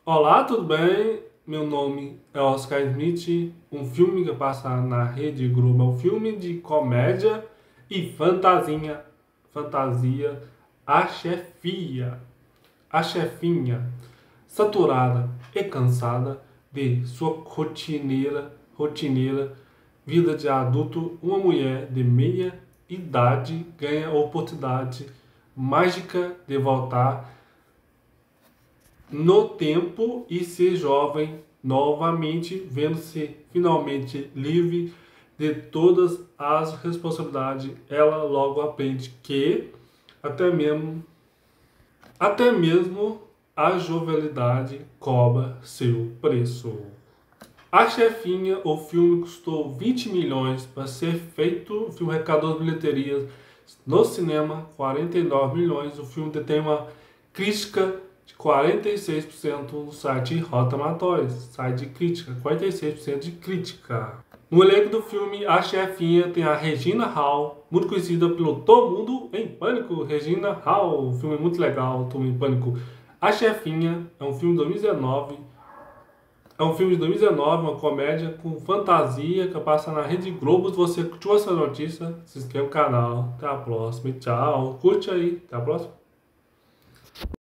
Olá, tudo bem? Meu nome é Oscar Smith. Um filme que passa na Rede Globo é um filme de comédia e fantasia. A chefia, a chefinha, saturada e cansada de sua rotineira vida de adulto, uma mulher de meia idade ganha a oportunidade mágica de voltar no tempo e ser jovem novamente, vendo-se finalmente livre de todas as responsabilidades. Ela logo aprende que até mesmo a jovialidade cobra seu preço. A Chefinha, o filme custou 20 milhões para ser feito. O filme arrecadou bilheterias no cinema 49 milhões. O filme tem uma crítica de 46% no site Rotten Tomatoes, site de crítica, 46% de crítica. No elenco do filme, a chefinha tem a Regina Hall, muito conhecida pelo Todo Mundo em Pânico. Regina Hall, um filme muito legal, Todo Mundo em Pânico. A Chefinha é um filme de 2019. É um filme de 2019, uma comédia com fantasia que passa na Rede Globo. Se você curtiu essa notícia, se inscreva no canal. Até a próxima e tchau. Curte aí. Até a próxima.